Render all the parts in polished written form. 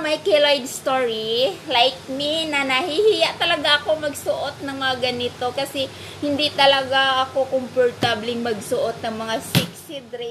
may keloid story, like me, na nahihiya talaga ako magsuot ng mga ganito kasi hindi talaga ako komportabling magsuot ng mga sexy dress.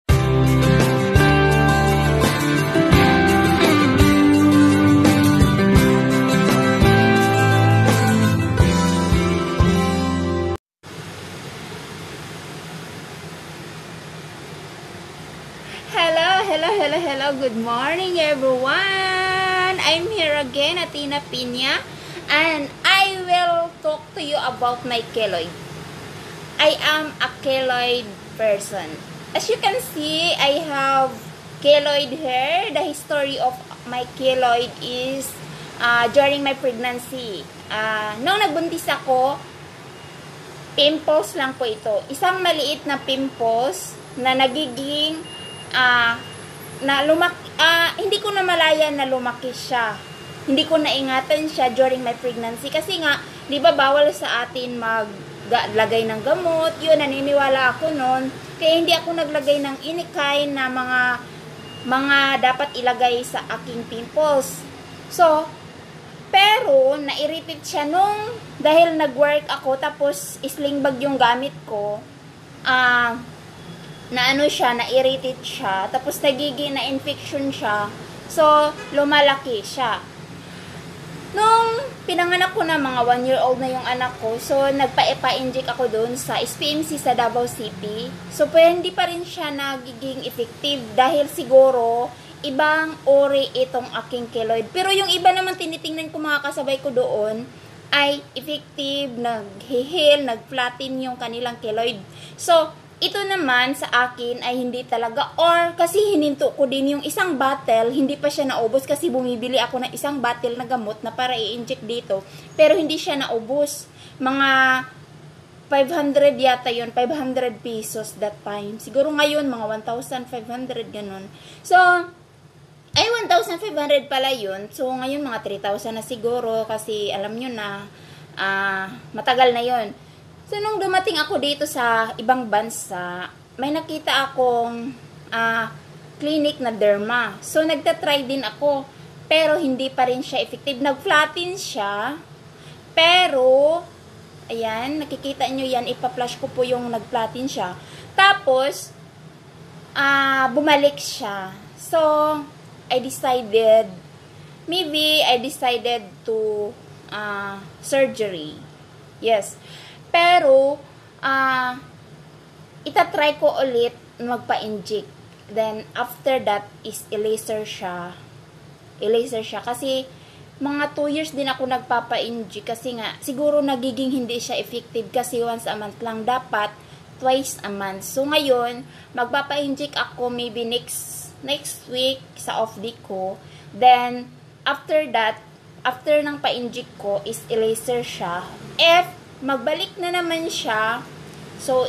Hello, good morning everyone! I'm here again, Athena Pina, and I will talk to you about my keloid. I am a keloid person. As you can see, I have keloid hair. The history of my keloid is during my pregnancy. Nung nagbuntis ako, pimples lang po ito. Isang maliit na pimples na nagiging hindi ko na malaya na lumaki siya. Hindi ko naingatan siya during my pregnancy kasi nga, 'di ba bawal sa atin maglagay ng gamot. 'Yun, naniniwala ako noon. Kaya hindi ako naglagay ng inikay na mga dapat ilagay sa aking pimples. So, pero na-irritate siya nung dahil nag-work ako tapos sling bag yung gamit ko. Na-irritate siya, tapos nagiging na-infection siya, so, lumalaki siya. Nung pinanganak ko na, mga 1-year-old na yung anak ko, so, nagpa-inject ako doon sa SPMC sa Davao City, so, hindi pa rin siya nagiging effective, dahil siguro, ibang ori itong aking keloid. Pero yung iba naman tinitingnan ko mga kasabay ko doon, ay effective, nag-heal, nag-flatten yung kanilang keloid. So, ito naman sa akin ay hindi talaga, or kasi hininto ko din yung isang bottle, hindi pa siya naubos kasi bumibili ako ng isang bottle na gamot na para i-inject dito, pero hindi siya naubos. Mga 500 yata yun, 500 pesos that time. Siguro ngayon, mga 1,500 ganun. So, 1,500 pala yun. So, ngayon mga 3,000 na siguro kasi alam nyo na, matagal na yun. So, nung dumating ako dito sa ibang bansa, may nakita akong clinic na derma. So, nagtatry din ako. Pero, hindi pa rin siya effective. Nag-flatten siya. Pero, ayan, nakikita nyo yan. Ipa-flash ko po yung nag-flatten siya. Tapos, bumalik siya. So, I decided to surgery. Yes. Pero, itatry ko ulit magpa-inject. Then, after that, is i-laser siya. Kasi, mga 2 years din ako nagpapa-inject. Kasi nga, siguro nagiging hindi siya effective. Kasi once a month lang. Dapat, twice a month. So, ngayon, magpapa-inject ako maybe next week sa off day ko. Then, after that, after ng pa-inject ko, is i-laser siya. If magbalik na naman siya, so,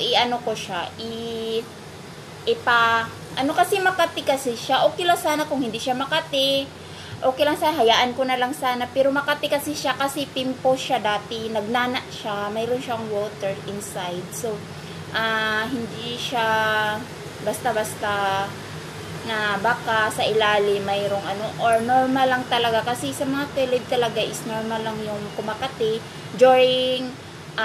kasi Makati kasi siya, okay lang sana kung hindi siya Makati, okay lang sana, hayaan ko na lang sana, pero Makati kasi siya, kasi pimple siya dati, nagnana siya, mayroon siyang water inside, so, hindi siya, basta-basta, na baka sa ilalim mayroong or normal lang talaga, kasi sa mga keloid talaga is normal lang yung kumakati, during,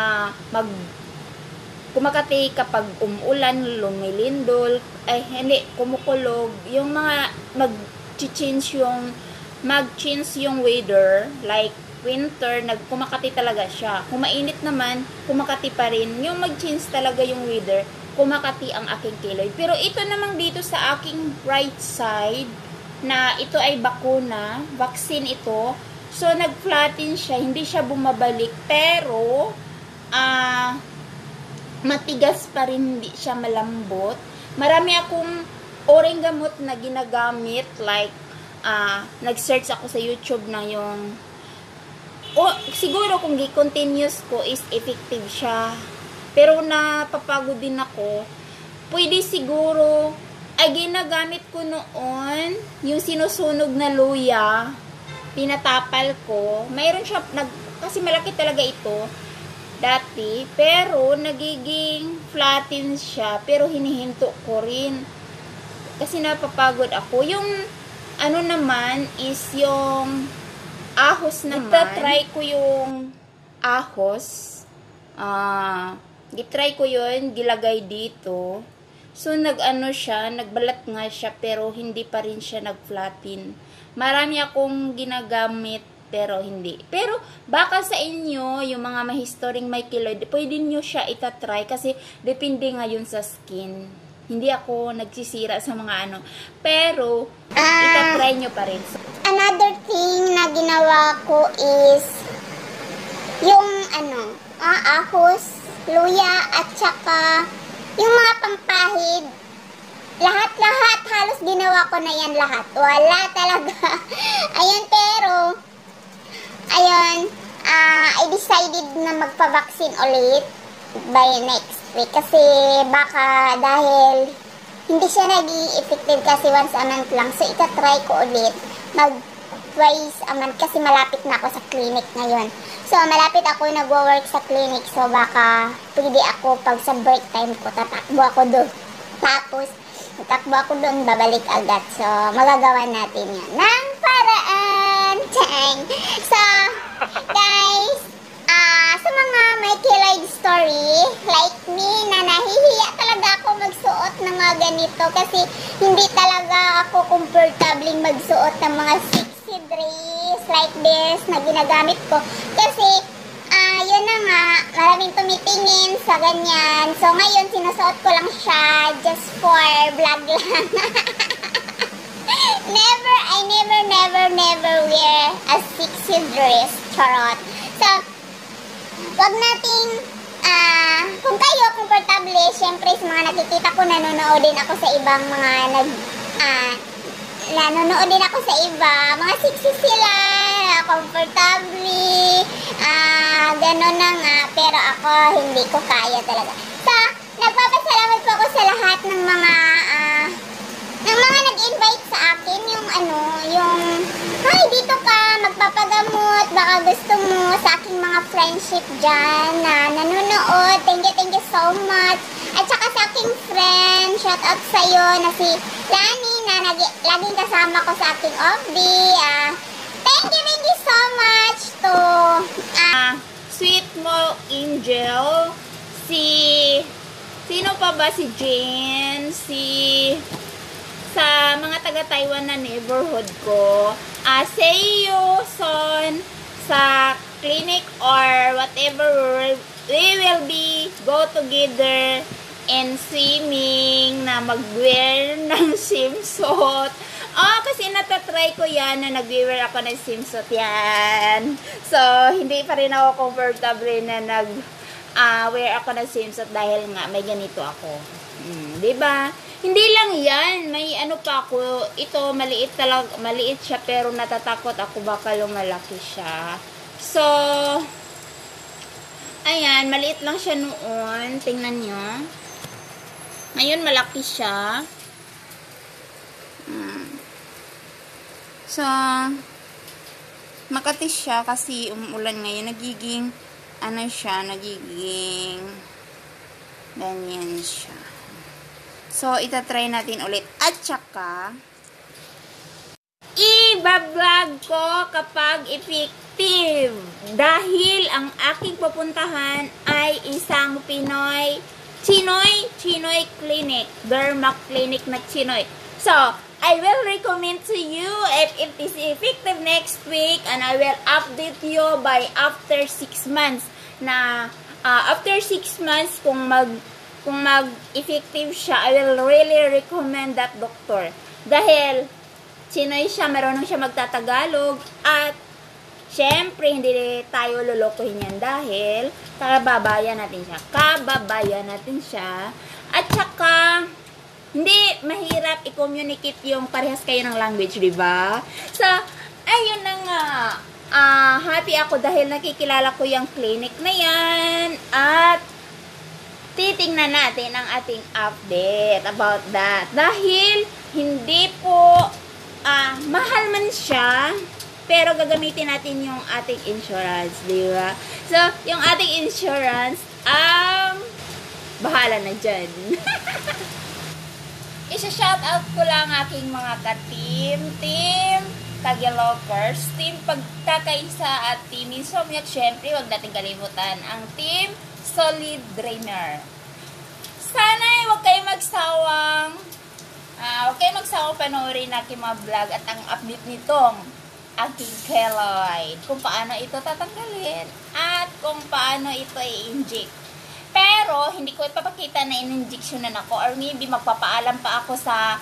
kumakati kapag umulan, lumilindol, kumukulog, yung mga mag-change yung weather, like winter, kumakati talaga siya. Kung mainit naman, kumakati pa rin. Yung mag-change talaga yung weather, kumakati ang aking keloid. Pero ito namang dito sa aking right side, na ito ay bakuna, vaccine ito, so nag-flatten siya, hindi siya bumabalik, pero, matigas pa rin, hindi siya malambot. Marami akong oring gamot na ginagamit, like, nag-search ako sa YouTube na yung, siguro kung gi-continuous ko is effective siya. Pero napapagod din ako. Pwede siguro, ginagamit ko noon, yung sinusunog na luya, pinatapal ko. Mayroon siya, kasi malaki talaga ito, dati, pero nagiging flatten siya, pero hinihinto ko rin kasi napapagod ako. Yung ano naman is yung ahos naman. Try ko yung ahos. Gitry ko yun, gilagay dito. So, nag-ano siya, nagbalat nga siya, pero hindi pa rin siya nag-flatten. Marami akong ginagamit, pero hindi. Pero, baka sa inyo, yung mga mahistoring may keloid, pwede nyo siya itatry, kasi depende ngayon sa skin. Hindi ako nagsisira sa mga ano. Pero, itatry nyo pa rin. Another thing na ginawa ko is, yung ahos, luya, at saka, yung mga pampahid, lahat-lahat, halos ginawa ko na yan lahat. Wala talaga. Ayun, pero, ayun, I decided na magpa-vaccine ulit by next week. Kasi baka dahil hindi siya naging effective kasi once a month lang. So, itatry ko ulit mag-twice a month kasi malapit na ako sa clinic ngayon. So, malapit ako nagwo-work sa clinic. So, baka pwede ako pag sa break time ko, tatakbo ako doon. Tapos, tatakbo ako doon, babalik agad. So, magagawa natin yan ng paraan. Chang! So, guys, sa mga may keloid story, like me, na nahihiya talaga ako magsuot ng mga ganito kasi hindi talaga ako komportabling magsuot ng mga sexy dress like this na ginagamit ko. Kasi, yun na nga, maraming tumitingin sa ganyan. So, ngayon, sinusuot ko lang siya just for vlog lang. never wear a sexy dress. Charot. So, wag nating, kung kayo, komportable, syempre, sa mga nakikita ko, nanonood din ako sa ibang mga nanonood din ako sa iba, mga sexy sila, comfortably, gano'n na nga, pero ako, hindi ko kaya talaga. So, nagpapasalamat po ako sa lahat ng mga nag-invite sa akin, yung, hi, dito ka, magpapagamot, baka gusto mo sa aking mga friendship dyan, na nanonood, thank you so much. At saka sa aking friend, shout out sa'yo na si Lani na laging kasama ko sa aking OB. Thank you so much to Sweet Mo Angel, sino pa ba, si Jane, sa mga taga-Taiwan na neighborhood ko, Seiyo, Son, sa clinic or whatever, we will be go together and swimming, na mag-wear ng swimsuit. Kasi natatry ko yan na nag-wear ako ng swimsuit yan. So, hindi pa rin ako comfortable na nag-wear ako ng swimsuit dahil nga may ganito ako. Diba? Hindi lang yan. May ano pa ako. Ito, maliit talaga. Maliit siya pero natatakot ako baka lumalaki siya. So, ayan. Maliit lang siya noon. Tingnan nyo. Ngayon, malaki siya. So, makatis siya kasi umulan ngayon. Nagiging, nagiging ganyan siya. So, itatry natin ulit. At saka, i-vlog ko kapag effective. Dahil ang aking pupuntahan ay isang Chinoy clinic. Derma clinic na Chinoy. So, I will recommend to you if it is effective next week, and I will update you by after 6 months. After 6 months, kung mag-effective siya, I will really recommend that doctor. Dahil, Chinoy siya, marunong siya magtatagalog, at syempre, hindi tayo lulukuhin yan dahil kababayan natin siya. At saka, hindi mahirap i-communicate yung parehas kayo ng language, diba? So, ayun na nga. Happy ako dahil nakikilala ko yung clinic na yan. At titingnan natin ang ating update about that. Dahil hindi po mahal man siya, pero gagamitin natin yung ating insurance, di ba? So, yung ating insurance, bahala na dyan. Isa-shoutout ko lang aking mga ka-team. Team Tagalogers, Team Pagkakaisa at Team Insomniac. Syempre, huwag natin kalimutan ang Team Solid Drainer. Sana'y huwag kayong magsawang panoorin aking mga vlog at ang update nitong aking keloid. Kung paano ito tatanggalin at kung paano ito i-inject. Pero, hindi ko ipapakita na in-injectionan ako or maybe magpapaalam pa ako sa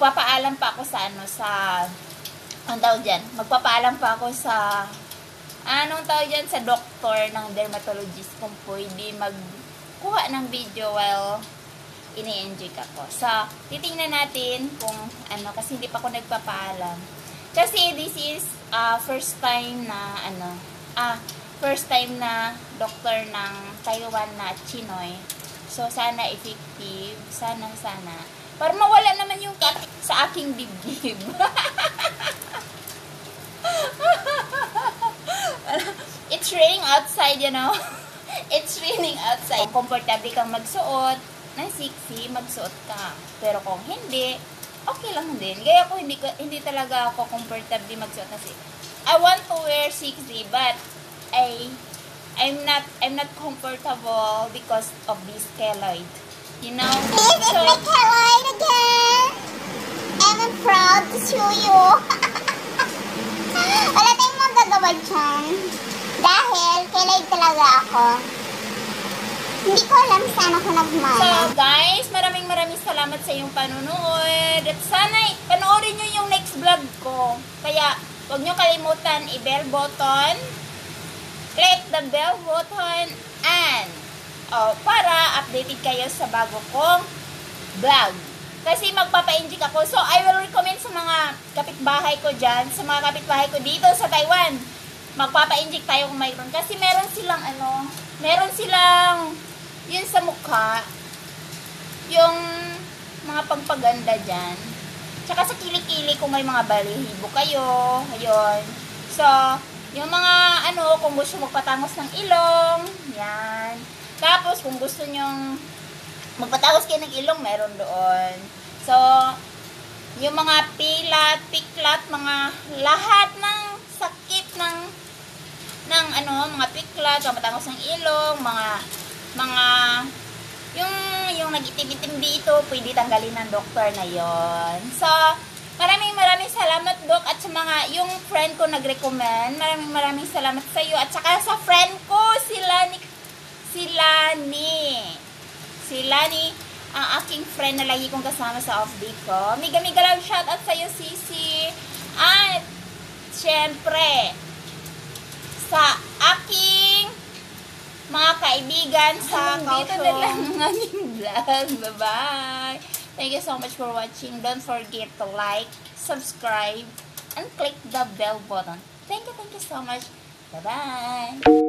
sa doktor ng dermatologist kung pwede magkuha ng video while ini-inject ako. So, titingnan natin kung ano, kasi hindi pa ako nagpapaalam. Kasi this is first time na doktor ng Taiwan na Chinoy. So, sana effective. Sana. Para mawala naman yung cut sa aking dibdib. It's raining outside, you know. It's raining outside. Kung komportable kang magsuot ng sexy, magsuot ka. Pero kung hindi, okay lang din. Kaya ako hindi talaga ako comfortable magsuot ng sexy. I want to wear sexy, but I'm not comfortable because of this keloid. You know? This is my keloid again. And I'm proud to show you. Wala tayong magagawa dyan. Dahil keloid talaga ako. Hindi ko alam saan ako nagmana. So guys, maraming salamat sa iyong panunood. At sana panoorin nyo yung next vlog ko. Kaya huwag nyo kalimutan i-bell button. Click the bell button and para updated kayo sa bago kong vlog. Kasi magpapa-inject ako. So, I will recommend sa mga kapitbahay ko dyan, sa mga kapitbahay ko dito sa Taiwan. Magpapa-inject tayo kung mayroon. Kasi meron silang yun sa mukha, yung mga pagpaganda dyan. Tsaka sa kilikili kung may mga balihibo kayo. Ayun. So, yung mga kung gusto magpatangos ng ilong, yan. Tapos, kung gusto nyong magpatangos kayo ng ilong, meron doon. So, yung mga pilat, piklat, mga lahat ng sakit ng mga piklat, magpatangos ng ilong, yung nag-itim-itim dito, pwede tanggalin ng doktor na yon. So, maraming salamat, Dok, at sa mga, yung friend ko nag-recommend, maraming salamat sa iyo, at saka sa friend ko, si Lani, ang aking friend na lagi kong kasama sa off-day ko. Miga lang, shoutout sa iyo, Sisi. At, syempre, sa aking mga kaibigan sa dito na lang ang aking vlog. Bye-bye! Thank you so much for watching. Don't forget to like, subscribe, and click the bell button. Thank you so much. Bye-bye!